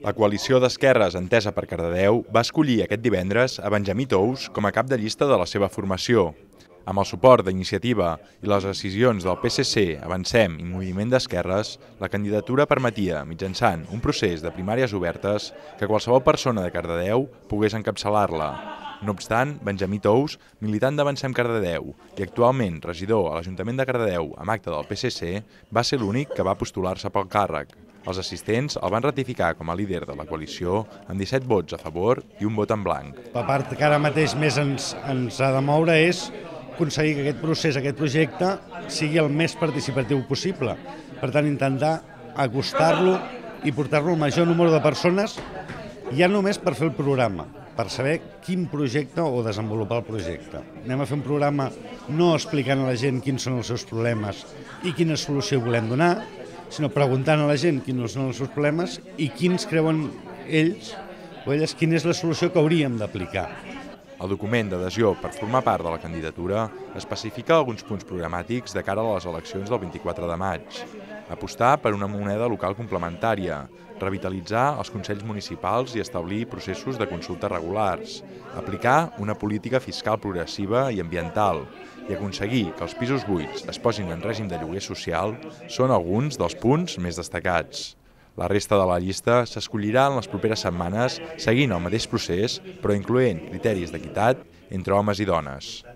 La coalició d'esquerres Entesa per Cardedeu va escollir aquest divendres a Benjamí Tous com a cap de llista de la seva formació. Amb el suport d'Iniciativa i les decisions del PSC, Avancem i Moviment d'Esquerres, la candidatura permetia, mitjançant un procés de primàries obertes, que qualsevol persona de Cardedeu pogués encapçalar-la. No obstant, Benjamí Tous, militant d'Avancem Cardedeu i actualment regidor a l'Ajuntament de Cardedeu amb acta del PSC, va ser l'únic que va postular-se pel càrrec. Els assistents el van ratificar com a líder de la coalició amb 17 vots a favor i un vot en blanc. La part que ara mateix més ens ha de moure és aconseguir que aquest procés, aquest projecte, sigui el més participatiu possible. Per tant, intentar acostar-lo i portar-lo al major número de persones, ja només per fer el programa, per saber quin projecte o desenvolupar el projecte. Anem a fer un programa no explicant a la gent quins són els seus problemes i quina solució volem donar, sinó preguntant a la gent quins són els seus problemes i quins creuen ells o elles quina és la solució que hauríem d'aplicar. El document d'adhesió per formar part de la candidatura especifica alguns punts programàtics de cara a les eleccions del 24 de maig. Apostar per una moneda local complementària, revitalitzar els consells municipals i establir processos de consulta regulars, aplicar una política fiscal progressiva i ambiental i aconseguir que els pisos buits es posin en règim de lloguer social són alguns dels punts més destacats. La resta de la llista s'escollirà en les properes setmanes seguint el mateix procés, però incloent criteris d'equitat entre homes i dones.